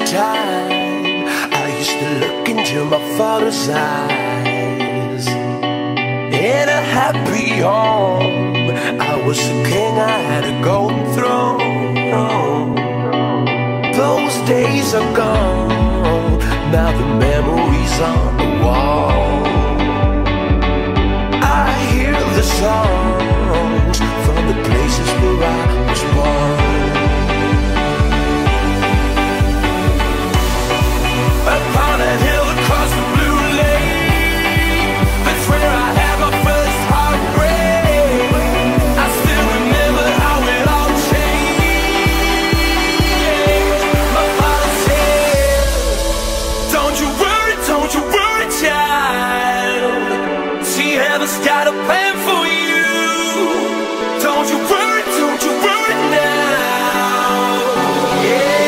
time I used to look into my father's eyes. In a happy home, I was a king, I had a golden throne. Those days are gone, now the memories on the wall. I hear the songs from the places where I was born. Upon a hill across the blue lake, that's where I had my first heartbreak. I still remember how it all changed. My father said, don't you worry, child. See, heaven's got a plan for you. Don't you worry now. Yeah.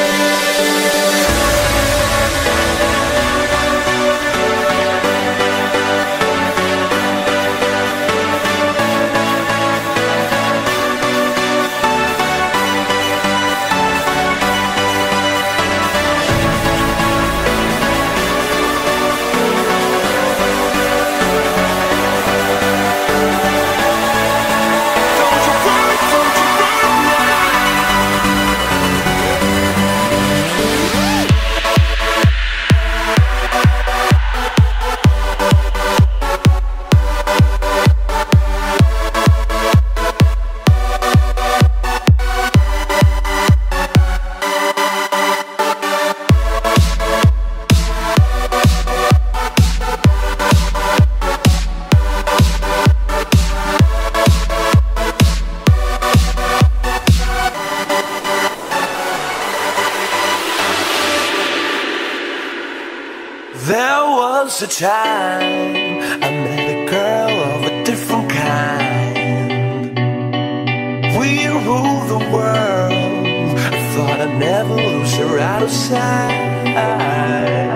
There was a time I met a girl of a different kind. We ruled the world. I thought I'd never lose her out of sight.